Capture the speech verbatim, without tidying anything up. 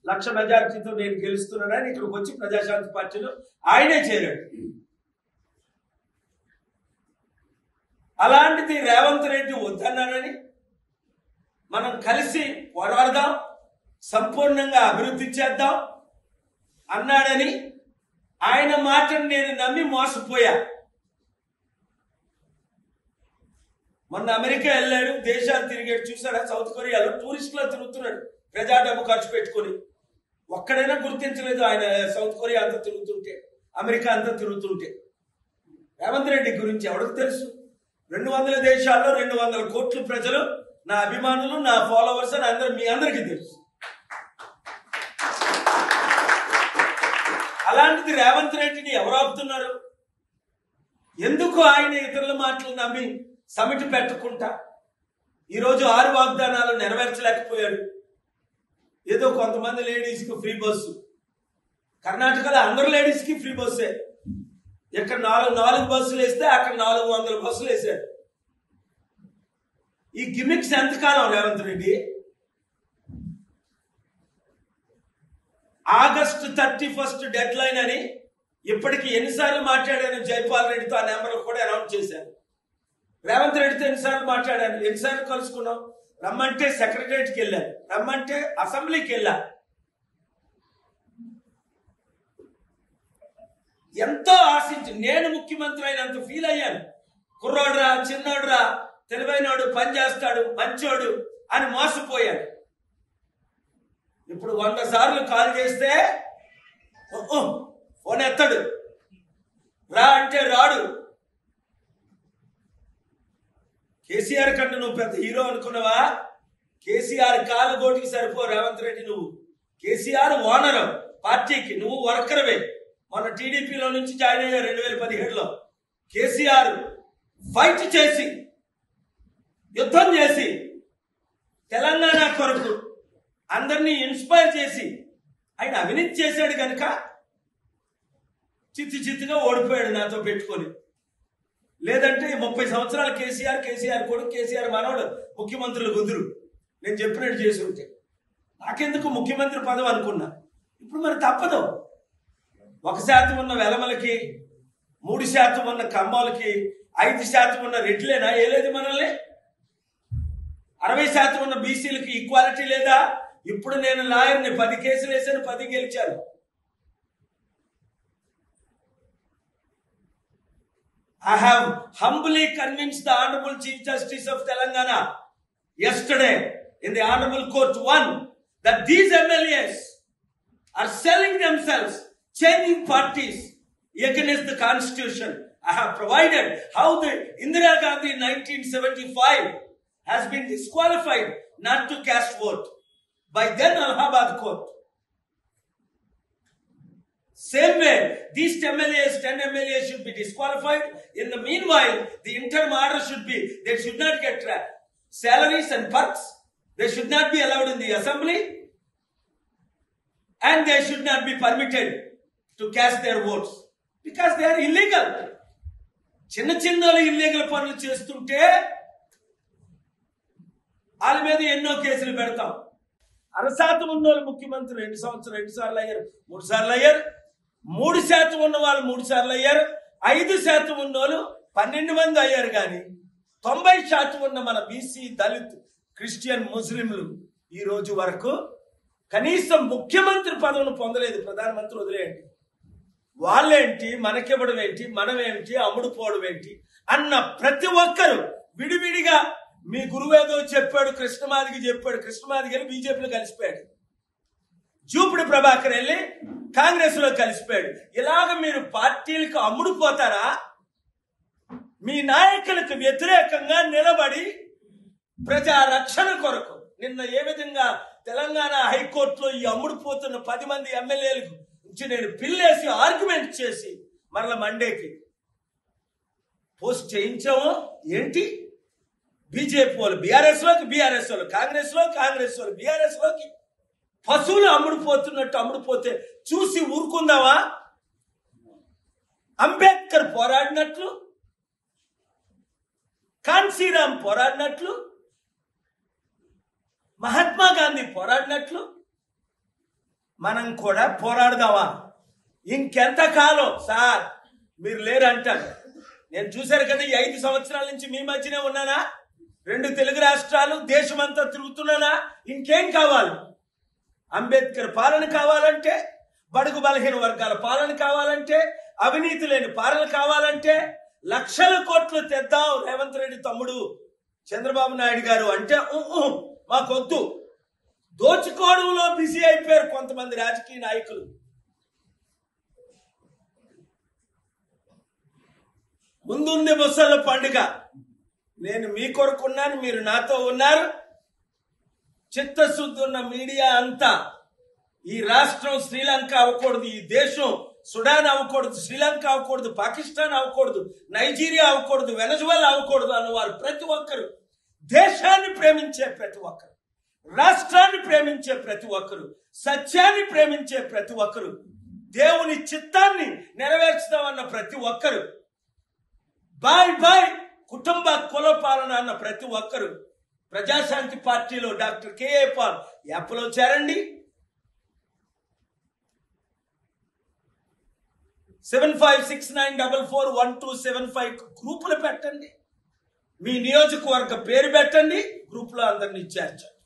లక్ష మెజార్టీతో నేను గెలుస్తున్నానని ఇక్కడికి వచ్చి ప్రజాశాంతి పార్టీలో ఆయనే చేరాడు. అలాంటిది రేవంత్ రెడ్డి వద్దన్నారని మనం కలిసి పోరాడదాం, సంపూర్ణంగా అభివృద్ధి చేద్దాం అన్నాడని ఆయన మాటను నేను నమ్మి మోసపోయా. మొన్న అమెరికా వెళ్ళాడు, దేశాలు తిరిగాడు. చూసారా, సౌత్ కొరియాలో టూరిస్టులో తిరుగుతున్నాడు ప్రజా డబ్బు ఖర్చు పెట్టుకుని. ఒక్కడైనా గుర్తించలేదు ఆయన సౌత్ కొరియా అంతా తిరుగుతుంటే, అమెరికా అంతా తిరుగుతుంటే. రేవంత్ రెడ్డి గురించి ఎవరికి తెలుసు? రెండు వందల దేశాల్లో రెండు వందల కోట్ల ప్రజలు నా అభిమానులు, నా ఫాలోవర్స్ అని అందరూ మీ అందరికీ తెలుసు. అలాంటిది రేవంత్ రెడ్డిని ఎవరు ఆపుతున్నారు? ఎందుకు ఆయన ఇతరుల మాటలు నమ్మి సమిటి పెట్టకుండా ఈరోజు ఆరు వాగ్దానాలు నెరవేర్చలేకపోయాడు? ఏదో కొంతమంది లేడీస్కి ఫ్రీ బస్సు, కర్ణాటకలో అందరు లేడీస్కి ఫ్రీ బస్సే. ఇక్కడ నాలుగు నాలుగు బస్సులు వేస్తే అక్కడ నాలుగు వందల బస్సులు వేసారు. ఈ గిమిక్స్ ఎంతకాలం Revanth Reddy? August thirty first deadline అని ఇప్పటికి ఎన్నిసార్లు మాట్లాడాను జైపాల్ రెడ్డితో, ఆ నెంబర్ కూడా అనౌన్స్ చేశాను. రేవంత్ రెడ్డితో ఎన్నిసార్లు మాట్లాడాను, ఎన్నిసార్లు కలుసుకున్నాం? రమ్మంటే సెక్రటరియట్కి వెళ్ళాను, రమ్మంటే అసెంబ్లీకి వెళ్ళా. ఎంతో ఆశించి నేను ముఖ్యమంత్రి అయినంత ఫీల్ అయ్యాను. కుర్రోడ్రా, చిన్నోడ్రా, తెలివైనోడు, పని చేస్తాడు, మంచోడు అని మోసపోయాడు. ఇప్పుడు వంద సార్లు కాల్ చేస్తే ఫోన్ ఎత్తాడు, రా అంటే రాడు. కేసీఆర్ కంటే నువ్వు పెద్ద హీరో అనుకున్నావా? కేసీఆర్ కాలు గోటికి సరిపో రేవంత్ రెడ్డి. నువ్వు కేసీఆర్ ఓనర్ పార్టీకి, నువ్వు వర్కర్వే. మొన్న టీడీపీలో నుంచి జాయిన్ అయ్యారు రెండు వేల పదిహేడులో. కేసీఆర్ ఫైట్ చేసి, యుద్ధం చేసి, తెలంగాణ కొరకు అందరినీ ఇన్స్పైర్ చేసి ఆయన అవినీతి చేశాడు కనుక చిత్తి చిత్తుగా ఓడిపోయాడు నాతో పెట్టుకొని. లేదంటే ముప్పై సంవత్సరాలు కేసీఆర్, కేసీఆర్ కొడుకు, కేసీఆర్ మనోడు ముఖ్యమంత్రులు కుదురు నేను చెప్పినట్టు చేసి ఉంటే నాకెందుకు ముఖ్యమంత్రి పదవి అనుకున్నా. ఇప్పుడు మరి తప్పదు. ఒక శాతం ఉన్న వెలమలకి, మూడు శాతం ఉన్న కమ్మాలకి, ఐదు శాతం ఉన్న రెడ్లేనా ఏలేదు మనల్ని? అరవై శాతం ఉన్న బీసీలకి ఈక్వాలిటీ లేదా? ఇప్పుడు నేను లాయర్ని, పది కేసులు వేసాను, పది గెలిచాను. I have humbly convinced the Honorable Chief Justice of Telangana yesterday in the Honorable Court one that these M L As are selling themselves, changing parties against the Constitution. I have provided how the Indira Gandhi in nineteen seventy-five has been disqualified not to cast vote by then Allahabad Court. Same way, these M L As, ten M L As should be disqualified. In the meanwhile, the interim order should be, they should not get salaries and perks. They should not be allowed in the assembly. And they should not be permitted to cast their votes. Because they are illegal. చిన్న చిన్న illegal పనులు చేస్తుంటే వాళ్ళ మీద ఎన్నో కేసులు పెడతాం. అరశాతం ఉన్న వాళ్ళు ముఖ్యమంత్రి రెండు సంవత్సరాలు రెండు సార్లు అయ్యారు, మూడు సార్లు అయ్యారు. మూడు శాతం ఉన్న వాళ్ళు మూడు సార్లు అయ్యారు. ఐదు శాతం ఉన్న వాళ్ళు పన్నెండు మంది అయ్యారు. కానీ తొంభై శాతం ఉన్న మన బీసీ, దళిత్, క్రిస్టియన్, ముస్లింలు ఈ రోజు వరకు కనీసం ముఖ్యమంత్రి పదవిని పొందలేదు. ప్రధానమంత్రి వదిలేయండి, వాళ్ళేంటి, మనకివ్వడం ఏంటి, మనమేంటి, అమ్ముడుపోవడం ఏంటి అన్న ప్రతి ఒక్కరు విడివిడిగా మీ గురువేదో చెప్పాడు, కృష్ణమాదికి చెప్పాడు, కృష్ణమాదికి వెళ్ళి బీజేపీలో కలిసిపోయాడు, జూపుడి ప్రభాకర్ వెళ్ళి కాంగ్రెస్ లో కలిసిపోయాడు. ఇలాగ మీరు పార్టీలకు అమ్ముడుపోతారా? మీ నాయకులకు వ్యతిరేకంగా నిలబడి ప్రజా రక్షణ కొరకు నిన్న ఏ విధంగా తెలంగాణ హైకోర్టులో ఈ అమ్ముడుపోతున్న పది మంది ఎమ్మెల్యేలకు నుంచి నేను పిల్లేసి ఆర్గ్యుమెంట్ చేసి మరల మండేకి పోస్ట్ చేయించాము. ఏంటి? బీజేపీ వాళ్ళు బీఆర్ఎస్ లోకి, బీఆర్ఎస్ వాళ్ళు కాంగ్రెస్ లో, కాంగ్రెస్ వాళ్ళు బీఆర్ఎస్ లోకి పశువులు అమ్ముడుపోతున్నట్టు అమ్ముడుపోతే చూసి ఊరుకుందావా? అంబేద్కర్ పోరాడినట్లు, కాన్సీరామ్ పోరాడినట్లు, మహాత్మా గాంధీ పోరాడినట్లు మనం కూడా పోరాడదామా? ఇంకెంత కాలం సార్ మీరు లేరు అంటారు. నేను చూశారు కదా, ఈ ఐదు సంవత్సరాల నుంచి మీ మధ్యనే ఉన్నానా? రెండు తెలుగు రాష్ట్రాలు, దేశమంతా తిరుగుతున్నానా? ఇంకేం కావాలి? అంబేద్కర్ పాలన కావాలంటే, బడుగు బలహీన వర్గాల పాలన కావాలంటే, అవినీతి లేని పాలన కావాలంటే, లక్షల కోట్లు తెద్దాం రేవంత్ రెడ్డి తమ్ముడు చంద్రబాబు నాయుడు గారు అంటే మాకొద్దు. దోచుకోవడంలో బిజీ అయిపోయారు కొంతమంది రాజకీయ నాయకులు. ముందుంది ముసళ్ళ పండుగ. నేను మీ కొరకున్నాను, మీరు నాతో ఉన్నారు. చిత్తశుద్ధి ఉన్న మీడియా అంతా ఈ రాష్ట్రం శ్రీలంక అవ్వకూడదు, ఈ దేశం సుడాన్ అవ్వకూడదు, శ్రీలంక అవ్వకూడదు, పాకిస్తాన్ అవ్వకూడదు, నైజీరియా అవ్వకూడదు, వెనజువెలా అవ్వకూడదు అన్నవారు ప్రతి ఒక్కరు, దేశాన్ని ప్రేమించే ప్రతి ఒక్కరు, రాష్ట్రాన్ని ప్రేమించే ప్రతి ఒక్కరు, సత్యాన్ని ప్రేమించే ప్రతి ఒక్కరు, దేవుని చిత్తాన్ని నెరవేర్చుదామన్న ప్రతి ఒక్కరు, బాయ్ బాయ్ కుటుంబ కుల పాలన అన్న ప్రతి ఒక్కరు ప్రజాశాంతి పార్టీలో డాక్టర్ కేఏ పాల్ యాప్లో చేరండి. Seven five six nine double four one two seven five గ్రూపులు పెట్టండి. మీ నియోజకవర్గ పేరు పెట్టండి, గ్రూపులో అందరినీ చేర్చండి.